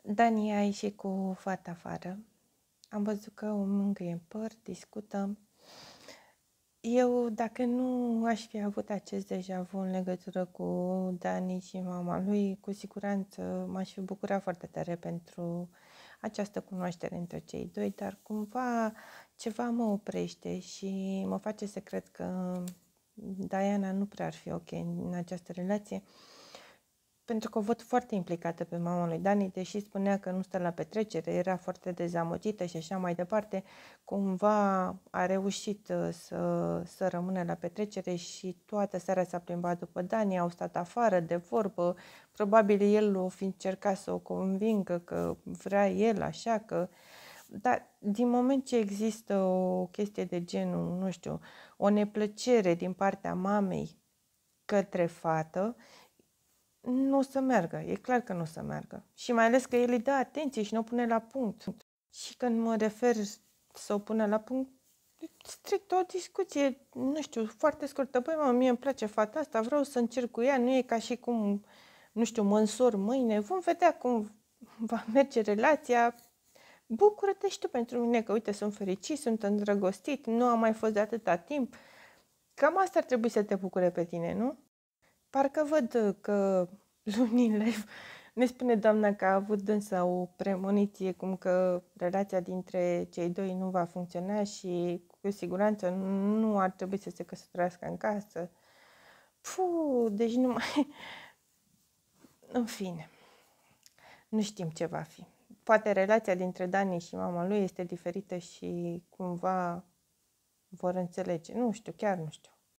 Dani a ieșit cu fata afară. Am văzut că o mângâie în păr, discută. Eu, dacă nu aș fi avut acest deja vu în legătură cu Dani și mama lui, cu siguranță m-aș fi bucurat foarte tare pentru această cunoaștere între cei doi, dar cumva ceva mă oprește și mă face să cred că Diana nu prea ar fi ok în această relație. Pentru că o văd foarte implicată pe mama lui Dani, deși spunea că nu stă la petrecere, era foarte dezamăgită și așa mai departe, cumva a reușit să rămână la petrecere și toată seara s-a plimbat după Dani, au stat afară de vorbă, probabil el o fi încercat să o convingă că vrea el așa, că... Dar din moment ce există o chestie de genul, nu știu, o neplăcere din partea mamei către fată, nu o să meargă, e clar că nu o să meargă. Și mai ales că el îi dă atenție și nu o pune la punct. Și când mă refer să o pună la punct, strict o discuție, nu știu, foarte scurtă. Băi, mă, mie îmi place fata asta, vreau să încerc cu ea, nu e ca și cum, nu știu, mă însor mâine, vom vedea cum va merge relația. Bucură-te și tu pentru mine că, uite, sunt fericit, sunt îndrăgostit, nu am mai fost de atâta timp. Cam asta ar trebui să te bucure pe tine, nu? Parcă văd că lunile ne spune doamna că a avut dânsa o premoniție cum că relația dintre cei doi nu va funcționa și cu siguranță nu ar trebui să se căsătorească în casă. Deci nu mai... În fine, nu știm ce va fi. Poate relația dintre Dani și mama lui este diferită și cumva vor înțelege. Nu știu, chiar nu știu.